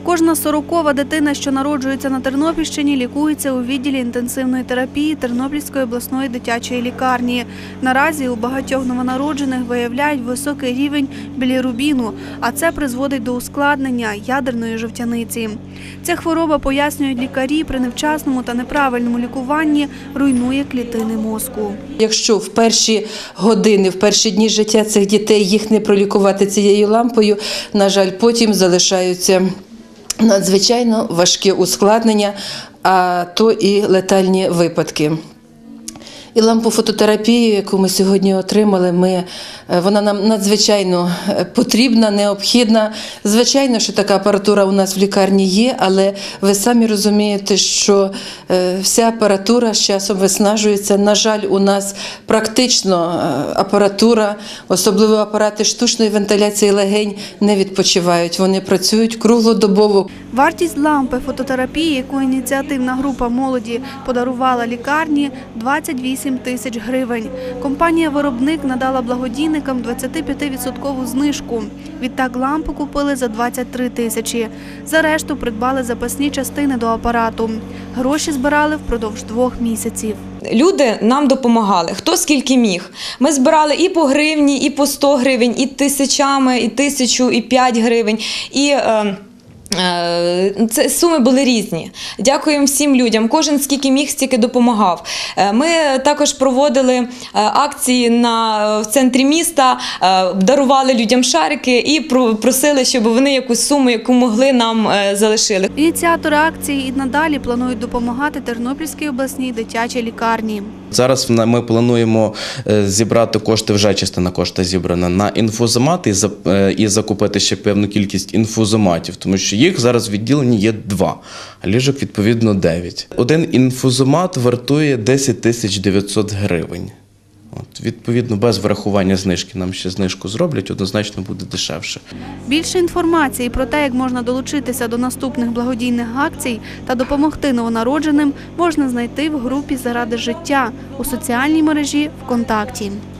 Кожна 40-ва дитина, що народжується на Тернопільщині, лікується у відділі інтенсивної терапії Тернопільської обласної дитячої лікарні. Наразі у багатьох новонароджених виявляють високий рівень білірубіну, а це призводить до ускладнення ядерної жовтяниці. Ця хвороба, пояснюють лікарі, при невчасному та неправильному лікуванні руйнує клітини мозку. Якщо в перші години, в перші дні життя цих дітей їх не пролікувати цією лампою, на жаль, потім залишаються надзвичайно важкі ускладнення, а то і летальні випадки. І лампофототерапію, яку ми сьогодні отримали, вона нам надзвичайно потрібна, необхідна. Звичайно, що така апаратура у нас в лікарні є, але ви самі розумієте, що вся апаратура з часом виснажується. На жаль, у нас практично апаратура, особливо апарати штучної вентиляції легень, не відпочивають. Вони працюють круглодобово. Вартість лампи фототерапії, яку ініціативна група молоді подарувала лікарні – 28 тисяч гривень. Компанія-виробник надала благодійникам 25% знижку. Відтак лампу купили за 23 тисячі. За решту придбали запасні частини до апарату. Гроші збирали впродовж 2 місяців. Люди нам допомагали, хто скільки міг. Ми збирали і по гривні, і по 100 гривень, і тисячами, і 1000, і 5 гривень. Це суми були різні. Дякуємо всім людям. Кожен скільки міг, стільки допомагав. Ми також проводили акції в центрі міста, дарували людям шарики і просили, щоб вони якусь суму, яку могли, нам залишили. Ініціатори акції і надалі планують допомагати Тернопільській обласній дитячій лікарні. Зараз ми плануємо зібрати кошти, вже частина коштів зібрана, на інфузомат і закупити ще певну кількість інфузоматів, тому що їх зараз в відділенні є 2, а ліжок відповідно 9. Один інфузомат вартує 10 900 гривень. Відповідно, без врахування знижки, нам ще знижку зроблять, однозначно буде дешевше. Більше інформації про те, як можна долучитися до наступних благодійних акцій та допомогти новонародженим, можна знайти в групі «Заради життя» у соціальній мережі ВКонтакті.